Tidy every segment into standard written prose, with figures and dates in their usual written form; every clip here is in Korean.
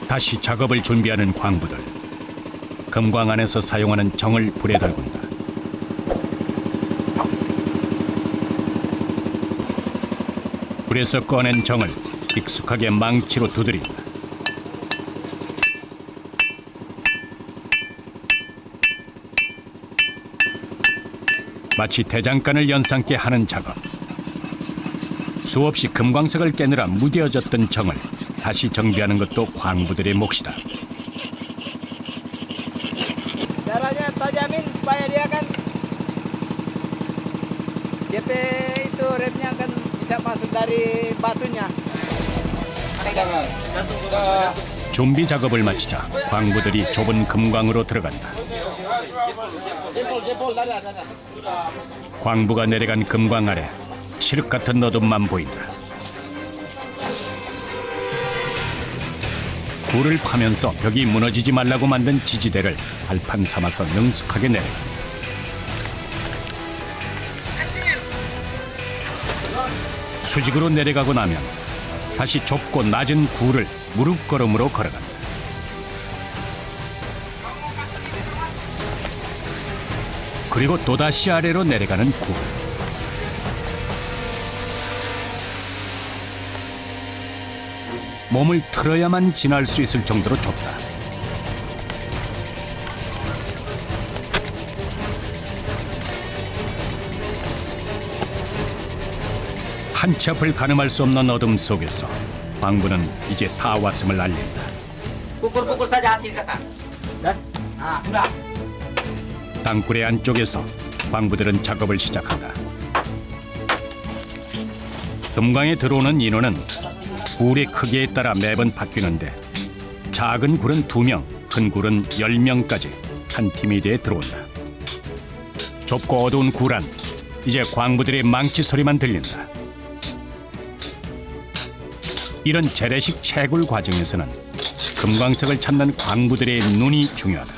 다시 작업을 준비하는 광부들. 금광 안에서 사용하는 정을 불에 달군다. 불에서 꺼낸 정을 익숙하게 망치로 두드린다. 마치 대장간을 연상케 하는 작업. 수없이 금광석을 깨느라 무뎌졌던 정을 다시 정비하는 것도 광부들의 몫이다. Caranya tajamin supaya dia kan JP itu remnya kan bisa masuk dari batunya. 준비 작업을 마치자 광부들이 좁은 금광으로 들어간다. 광부가 내려간 금광 아래 칠흑 같은 어둠만 보인다. 굴을 파면서 벽이 무너지지 말라고 만든 지지대를 발판 삼아서 능숙하게 내려간다. 수직으로 내려가고 나면 다시 좁고 낮은 굴을 무릎걸음으로 걸어간다. 그리고 또다시 아래로 내려가는 굴. 몸을 틀어야만 지날 수 있을 정도로 좁다. 한 치 앞을 가늠할 수 없는 어둠 속에서 광부는 이제 다 왔음을 알린다. Pukul-pukul saja hasil kata. Ah, sudah. 땅굴의 안쪽에서 광부들은 작업을 시작한다. 금광에 들어오는 인원은 굴의 크기에 따라 매번 바뀌는데 작은 굴은 2명, 큰 굴은 10명까지 한 팀이 돼 들어온다. 좁고 어두운 굴 안, 이제 광부들의 망치 소리만 들린다. 이런 재래식 채굴 과정에서는 금광석을 찾는 광부들의 눈이 중요하다.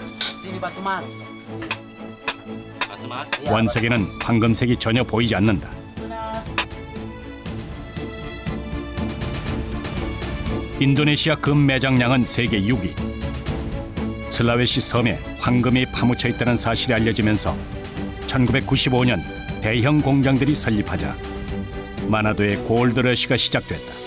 원석에는 황금색이 전혀 보이지 않는다. 인도네시아 금 매장량은 세계 6위. 슬라웨시 섬에 황금이 파묻혀 있다는 사실이 알려지면서 1995년 대형 공장들이 설립하자 마나도의 골드러시가 시작됐다.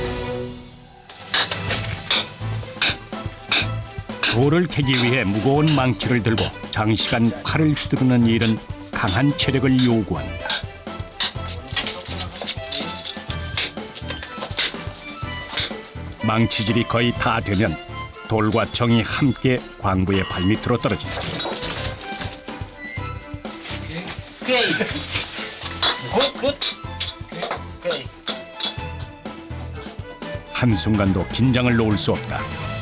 돌을 캐기 위해 무거운 망치를 들고 장시간 팔을 휘두르는 일은 강한 체력을 요구한다. 망치질이 거의 다 되면 돌과 정이 함께 광부의 발밑으로 떨어진다. Okay. Good. Okay. 한순간도 긴장을 놓을 수 없다.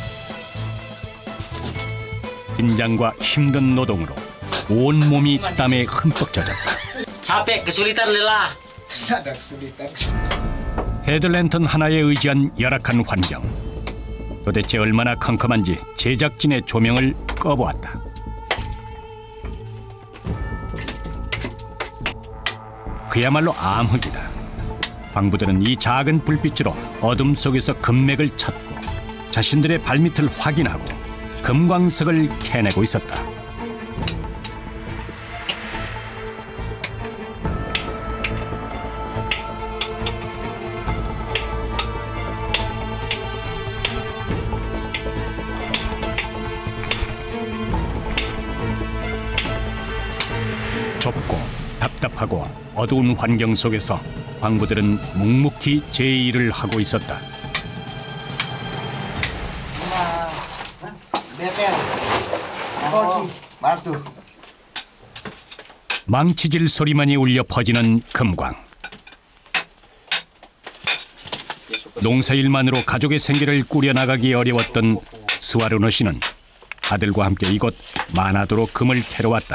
긴장과 힘든 노동으로 온몸이 땀에 흠뻑 젖었다. Capek, kesulitan lelah. Ada kesulitan. 헤드랜턴 하나에 의지한 열악한 환경. 도대체 얼마나 컴컴한지 제작진의 조명을 꺼보았다. 그야말로 암흑이다. 광부들은 이 작은 불빛으로 어둠 속에서 금맥을 찾고 자신들의 발밑을 확인하고 금광석을 캐내고 있었다. 좁고 답답하고 어두운 환경 속에서 광부들은 묵묵히 제 일을 하고 있었다. 망치질 소리만이 울려 퍼지는 금광. 농사일만으로 가족의 생계를 꾸려나가기 어려웠던 스와르노 씨는 아들과 함께 이곳 마나도로 금을 캐러 왔다.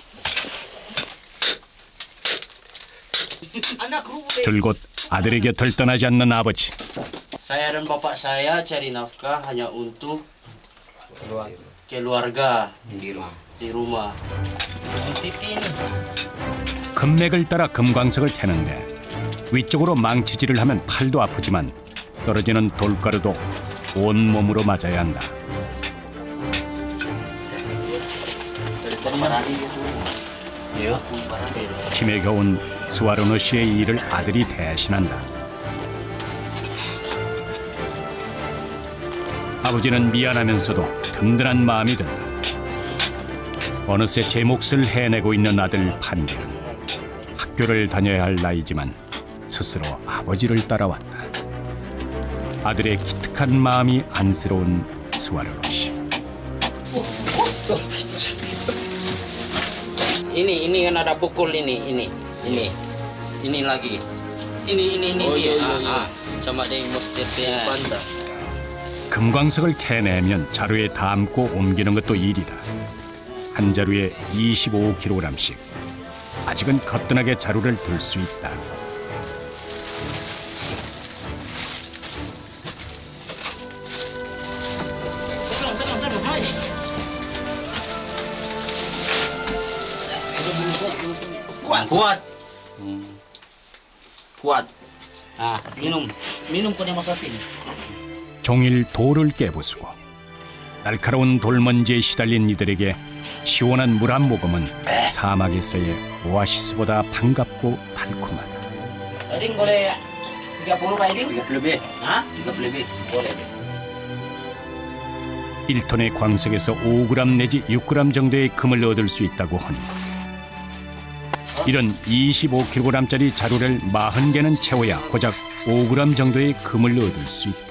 줄곧 아들의 곁을 떠나지 않는 아버지. Saya dan bapak saya cari nafkah hanya untuk keluarga di rumah. 금맥을 따라 금광석을 캐는데 위쪽으로 망치질을 하면 팔도 아프지만 떨어지는 돌가루도 온몸으로 맞아야 한다. 힘에 겨운 스와르노 씨의 일을 아들이 대신한다. 아버지는 미안하면서도 든든한 마음이 든다. 어느새 제 몫을 해내고 있는 아들 판기는 학교를 다녀야 할 나이지만 스스로 아버지를 따라왔다. 아들의 기특한 마음이 안쓰러운 스와르노 씨. Ini kan ada pukul ini lagi. Ini Oh, dia. iya. Sama ada yang mesti panda. 금광석을 캐내면 자루에 담고 옮기는 것도 일이다. 한 자루에 25kg씩. 아직은 거뜬하게 자루를 들 수 있다. Kuat. Kuat. Ah, minum. Minum ko na masatin. 종일 돌을 깨부수고 날카로운 돌먼지에 시달린 이들에게 시원한 물 한 모금은 사막에서의 오아시스보다 반갑고 달콤하다. Ring boleh 30 ba ring? 30 lebih. Ha? 30 lebih. Boleh. 1톤의 광석에서 5g 내지 6g 정도의 금을 얻을 수 있다고 하니 이런 25kg짜리 자루를 40개는 채워야 고작 5g 정도의 금을 얻을 수 있다.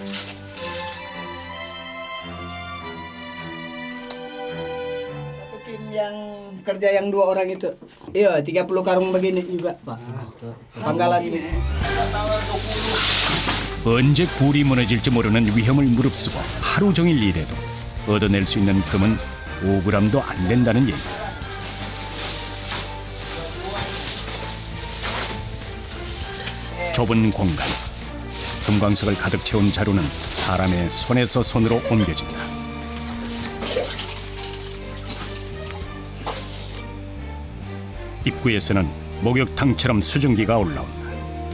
Satu tim yang kerja yang 2 orang itu. Iya, 30 karung begini juga, Pak. Panggalan ini. 언제 굴이 무너질지 모르는 위험을 무릅쓰고 하루 종일 일해도 얻어낼 수 있는 금은 5g도 안 된다는 얘기다. 좁은 공간, 금광석을 가득 채운 자루는 사람의 손에서 손으로 옮겨진다. 입구에서는 목욕탕처럼 수증기가 올라온다.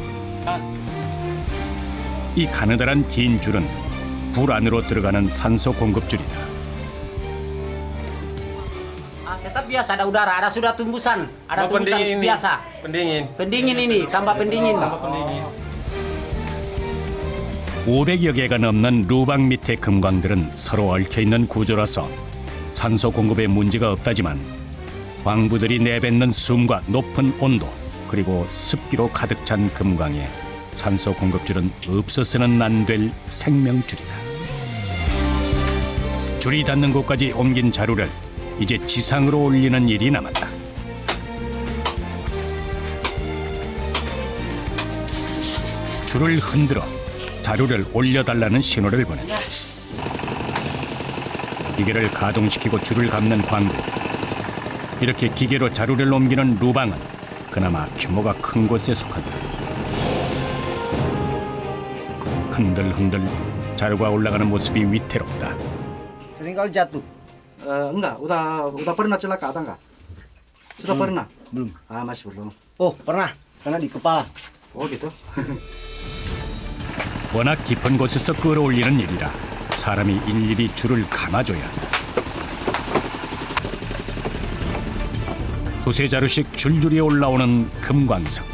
이 가느다란 긴 줄은 불 안으로 들어가는 산소 공급줄이다. Tetap biasa ada udara, ada sudah tumbusan, ada tumbusan biasa. Pendingin. Pendingin ini, tambah pendingin. 500여 개가 넘는 루방 밑의 금광들은 서로 얽혀있는 구조라서 산소 공급에 문제가 없다지만 광부들이 내뱉는 숨과 높은 온도 그리고 습기로 가득 찬 금광에 산소 공급줄은 없어서는 안 될 생명줄이다. 줄이 닿는 곳까지 옮긴 자루를 이제 지상으로 올리는 일이 남았다. 줄을 흔들어 자루를 올려달라는 신호를 보낸다. 기계를 가동시키고 줄을 감는 광부. 이렇게 기계로 자루를 옮기는 루방은 그나마 규모가 큰 곳에 속한다. 흔들흔들 자루가 올라가는 모습이 위태롭다. Sering kali jatuh. Enggak, udah pernah celaka atau enggak? Sudah pernah? Belum. Ah, masih belum. Oh, pernah. Karena di kepala. Oh gitu. 워낙 깊은 곳에서 끌어올리는 일이라 사람이 일일이 줄을 감아줘야 한다. 두세 자루씩 줄줄이 올라오는 금광석들.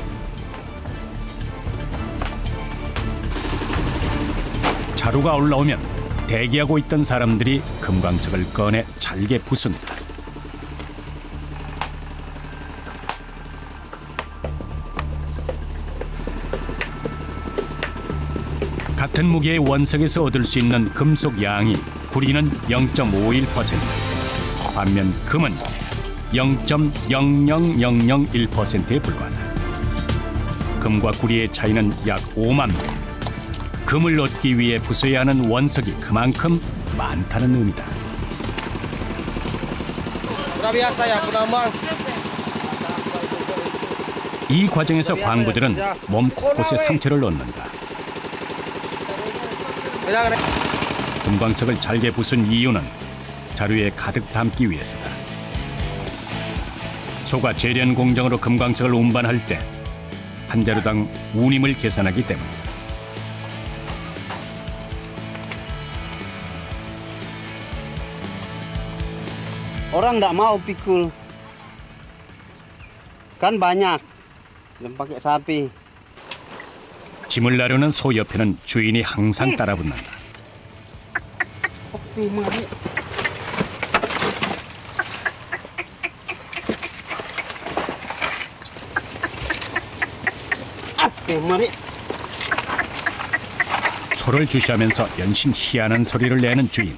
자루가 올라오면 대기하고 있던 사람들이 금광석을 꺼내 잘게 부순다. 같은 무게의 원석에서 얻을 수 있는 금속 양이 구리는 0.51%, 반면 금은 0.00001%에 불과하다. 금과 구리의 차이는 약 5만 배. 금을 얻기 위해 부숴야 하는 원석이 그만큼 많다는 의미다. 이 과정에서 광부들은 몸 곳곳에 상처를 얻는다. 금광석을 잘게 부순 이유는 자루에 가득 담기 위해서다. 소가 재련 공장으로 금광석을 운반할 때 한 자루당 운임을 계산하기 때문이다. Orang nggak mau pikul. Kan banyak yang pakai sapi. 짐을 나르는 소 옆에는 주인이 항상 따라붙는다. Mari. 소를 주시하면서 연신 희한한 소리를 내는 주인.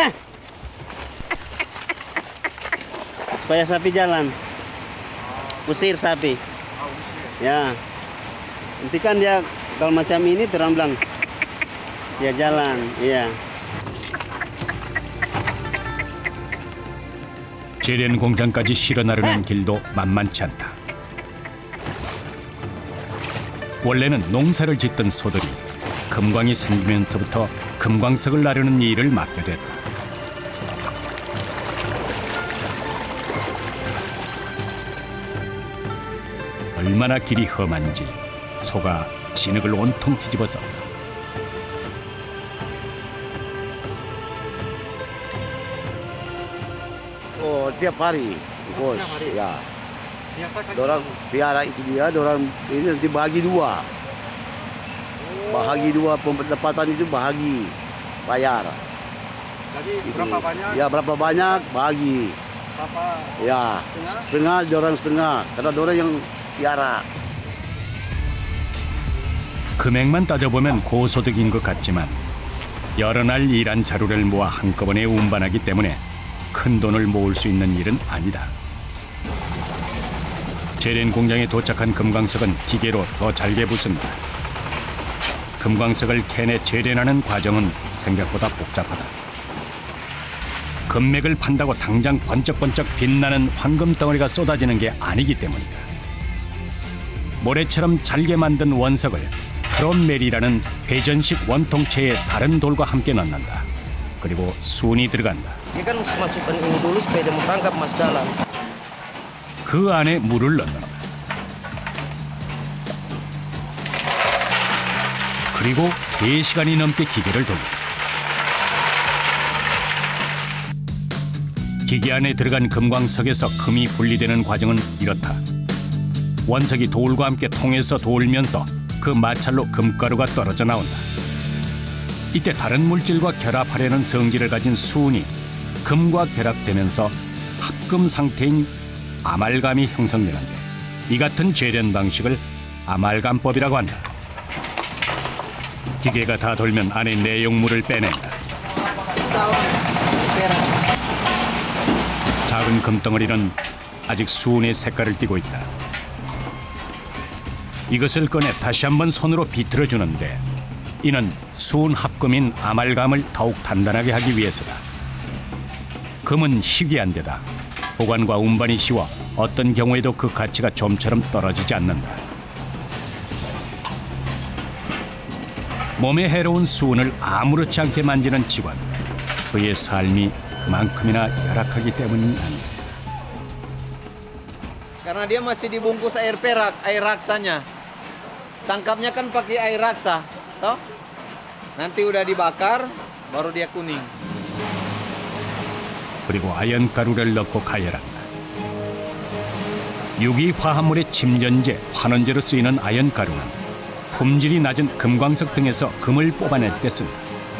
Supaya sapi jalan. Usir sapi. Ya. Nanti kan dia kalau macam ini terang bilang dia jalan. Iya. 제련 공장까지 실어 나르는 길도 만만치 않다. 원래는 농사를 짓던 소들이 금광이 생기면서부터 금광석을 나르는 일을 맡게 됐다. 얼마나 길이 험한지 소가 진흙을 온통 뒤집어 썼다. Oh, tiap hari, bos. Ya. Dorang piara itu dia, dorang ini nanti bahagi dua. Bahagi dua pendapatan itu bahagi bayar. Jadi berapa banyak? Ya berapa banyak bahagi. Berapa? Ya setengah dorang setengah. Karena dorang yang piara. 금액만 따져보면 고소득인 것 같지만 여러 날 일한 자루를 모아 한꺼번에 운반하기 때문에 큰 돈을 모을 수 있는 일은 아니다. 제련 공장에 도착한 금광석은 기계로 더 잘게 부순다. 금광석을 캔에 제련하는 과정은 생각보다 복잡하다. 금맥을 판다고 당장 번쩍번쩍 빛나는 황금 덩어리가 쏟아지는 게 아니기 때문이다. 모래처럼 잘게 만든 원석을 트럼멜이라는 회전식 원통체에 다른 돌과 함께 넣는다. 그리고 순이 들어간다. Dia kan mesti masukkan ini dulu supaya dia merangkap mas dalam. 그 안에 물을 넣는다. 그리고 3시간이 넘게 기계를 돌린다. 기계 안에 들어간 금광석에서 금이 분리되는 과정은 이렇다. 원석이 돌과 함께 통해서 돌면서 그 마찰로 금가루가 떨어져 나온다. 이때 다른 물질과 결합하려는 성질을 가진 수은이 금과 결합되면서 합금 상태인 아말감이 형성되는데 이 같은 제련 방식을 아말감법이라고 한다. 기계가 다 돌면 안에 내용물을 빼낸다. 작은 금덩어리는 아직 수은의 색깔을 띠고 있다. 이것을 꺼내 다시 한번 손으로 비틀어주는데 이는 수은 합금인 아말감을 더욱 단단하게 하기 위해서다. 금은 희귀한 데다 보관과 운반이 쉬워 어떤 경우에도 그 가치가 좀처럼 떨어지지 않는다. 몸에 해로운 수은을 아무렇지 않게 만지는 직원. 그의 삶이 그만큼이나 열악하기 때문이 아니다. Karena dia masih dibungkus air perak, air raksanya. Tangkapnya kan pakai air raksa, toh? Nanti udah dibakar, baru dia kuning. 그리고 아연가루를 넣고 가열한다. 유기 화합물의 침전제, 환원제로 쓰이는 아연가루는 품질이 낮은 금광석 등에서 금을 뽑아낼 때 쓴다.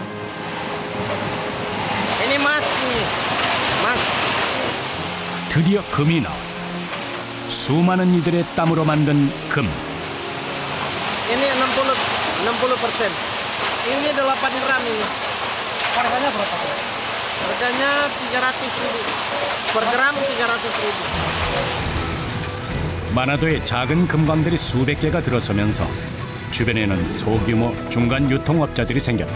Ini mas nih, mas. 드디어 금이 나와. 수많은 이들의 땀으로 만든 금. Ini 60%. Ini 8 gram ini. Harganya berapa? Harganya 300.000. Per gram 300.000. 만화도에 작은 금광들이 수백 개가 들어서면서 주변에는 소규모 중간 유통업자들이 생겼다.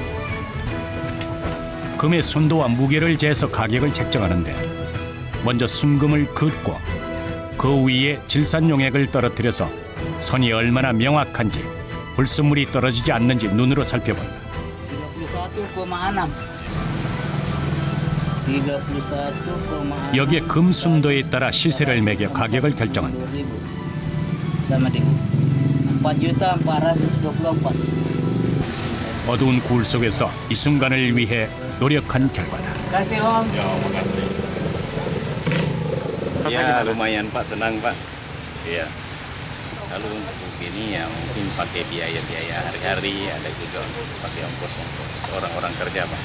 금의 순도와 무게를 재서 가격을 책정하는데 먼저 순금을 긋고 그 위에 질산용액을 떨어뜨려서 선이 얼마나 명확한지 불순물이 떨어지지 않는지 눈으로 살펴본다. 31,6. 31,6. 여기에 금 순도에 따라 시세를 매겨 가격을 결정한다. Sama dengan 4,424. 어두운 굴 속에서 이 순간을 위해 노력한 결과다. Kasih Om. Ya, makasih. Rasanya Ya gimana? lumayan Pak, senang Pak. Iya. Kalau untuk ini ya mungkin pakai biaya-biaya hari-hari, ada juga untuk pakai ongkos-ongkos orang-orang kerja Pak.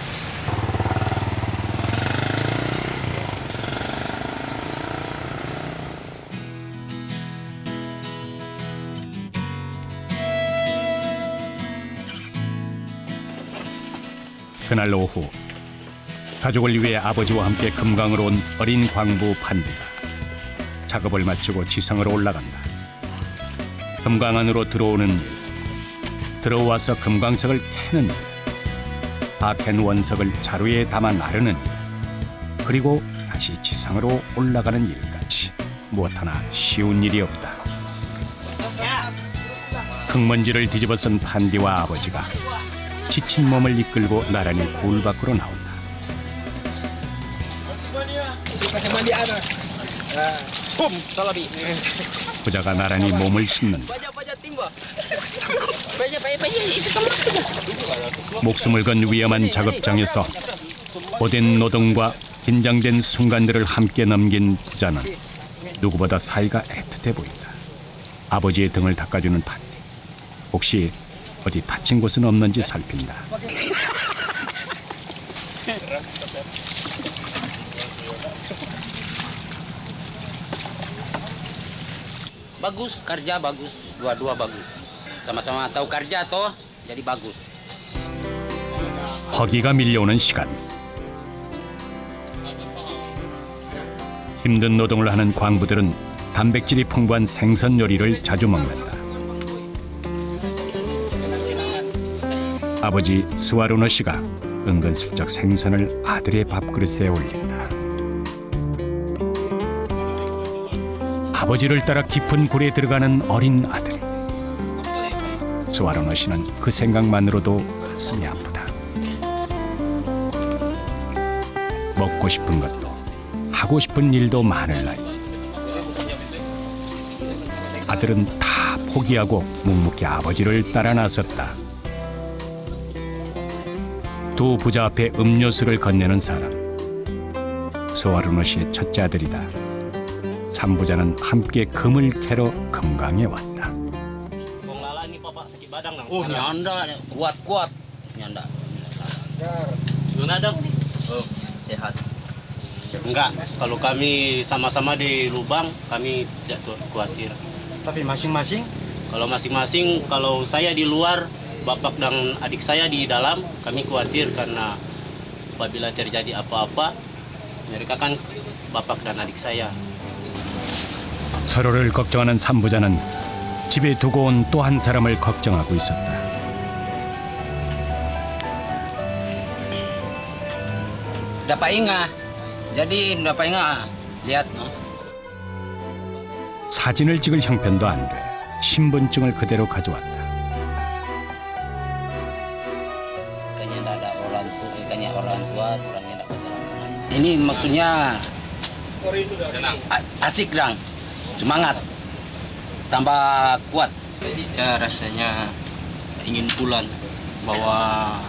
그날 오후 가족을 위해 아버지와 함께 금강으로 온 어린 광부 판디가 작업을 마치고 지상으로 올라간다. 금강 안으로 들어오는 일, 들어와서 금강석을 캐는 일, 다 캔 원석을 자루에 담아 나르는 일, 그리고 다시 지상으로 올라가는 일까지 무엇 하나 쉬운 일이 없다. 흙먼지를 뒤집어 쓴 판디와 아버지가 지친 몸을 이끌고 나란히 굴 밖으로 나온다. 부자가 나란히 몸을 씻는다. 목숨을 건 위험한 작업장에서 고된 노동과 긴장된 순간들을 함께 넘긴 부자는 누구보다 사이가 애틋해 보인다. 아버지의 등을 닦아주는 판디. 혹시 어디 다친 곳은 없는지 살핀다. Bagus, kerja bagus, dua-dua bagus. Sama-sama tahu kerja toh, jadi bagus. 허기가 밀려오는 시간. 힘든 노동을 하는 광부들은 단백질이 풍부한 생선 요리를 자주 먹는다. 아버지 스와르노 씨가 은근슬쩍 생선을 아들의 밥그릇에 올린다. 아버지를 따라 깊은 굴에 들어가는 어린 아들. 스와르노 씨는 그 생각만으로도 가슴이 아프다. 먹고 싶은 것도 하고 싶은 일도 많을 나이. 아들은 다 포기하고 묵묵히 아버지를 따라 나섰다. 두 부자 앞에 음료수를 건네는 사람. 스와르노 씨의 첫째 아들이다. 삼부자는 함께 금을 캐러 금강에 왔다. Oh, nyanda, kuat-kuat, nyanda. Gimana dong? Oh, sehat. Enggak, kalau kami sama-sama di lubang, kami tidak khawatir. Tapi masing-masing? Kalau masing-masing, kalau saya di luar, bapak dan adik saya di dalam, kami khawatir karena apabila terjadi apa-apa, mereka kan bapak dan adik saya. 서로를 걱정하는 삼부자는 집에 두고 온 또 한 사람을 걱정하고 있었다. Dapat ingat. Jadi dapat ingat. Lihat. 사진을 찍을 형편도 안 돼. 신분증을 그대로 가져왔다. Kayaknya tidak ada orang tua, kayaknya orang tua orangnya tidak berjalan. Ini maksudnya asik dong, semangat, tambah kuat. Ya rasanya ingin pulang bahwa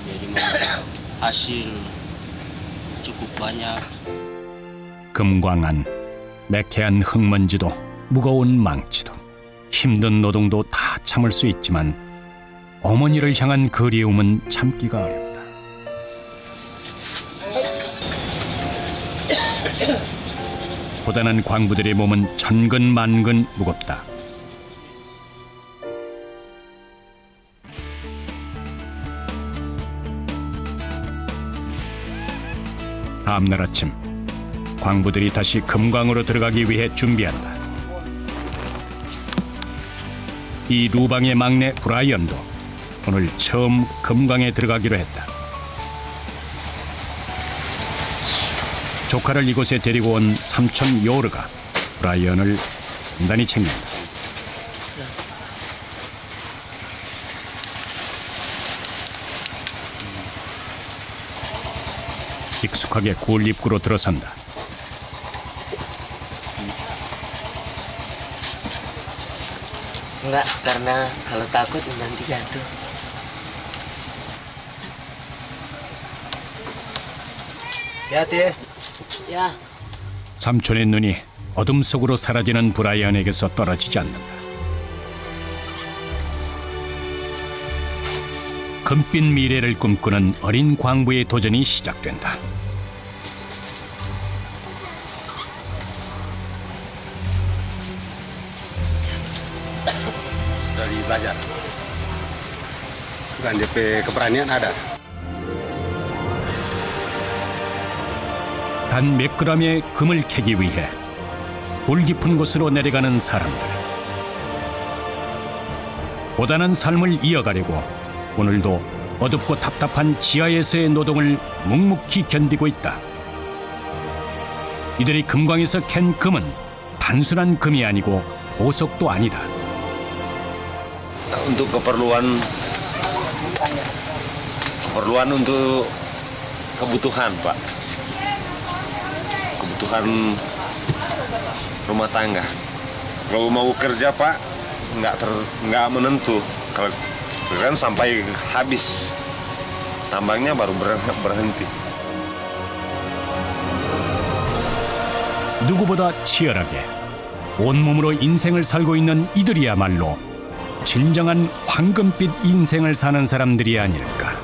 hasil cukup banyak. 금광안, 매캐한 흙먼지도 무거운 망치도 힘든 노동도 다 참을 수 있지만 어머니를 향한 그리움은 참기가 어렵다. 고단한 광부들의 몸은 천근만근 무겁다. 다음날 아침 광부들이 다시 금광으로 들어가기 위해 준비한다. 이 루방의 막내 브라이언도 오늘 처음 금광에 들어가기로 했다. 조카를 이곳에 데리고 온 삼촌 요르가 브라이언을 단단히 챙긴다. 익숙하게 굴 입구로 들어선다. Enggak, karena kalau takut nanti jatuh. Hati-hati. Ya. 삼촌의 눈이 어둠 속으로 사라지는 브라이언에게서 떨어지지 않는다. 금빛 미래를 꿈꾸는 어린 광부의 도전이 시작된다. Dari belajar. Bukan DP keberanian ada. 단 몇 그램의 금을 캐기 위해 굴 깊은 곳으로 내려가는 사람들. 고단한 삶을 이어가려고 오늘도 어둡고 답답한 지하에서의 노동을 묵묵히 견디고 있다. 이들이 금광에서 캔 금은 단순한 금이 아니고 보석도 아니다. Untuk keperluan untuk kebutuhan, Pak. Kebutuhan rumah tangga. Kalau mau kerja, Pak, nggak menentu. Kalau kan sampai habis tambangnya baru berhenti. 누구보다 치열하게 온몸으로 인생을 살고 있는 이들이야말로 진정한 황금빛 인생을 사는 사람들이 아닐까.